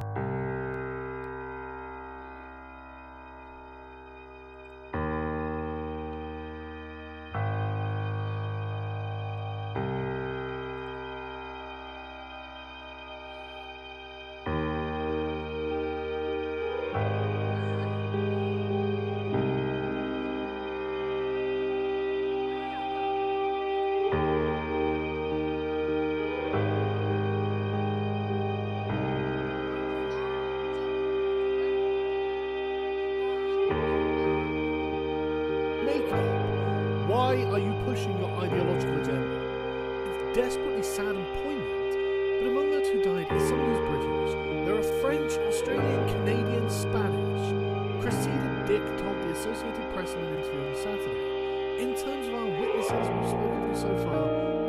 Makeup. Why are you pushing your ideological agenda? It's desperately sad and poignant, but among those who died is someone who's British. There are French, Australian, Canadian, Spanish. Cressida Dick told the Associated Press in an interview on Saturday. In terms of our witnesses we've spoken to so far,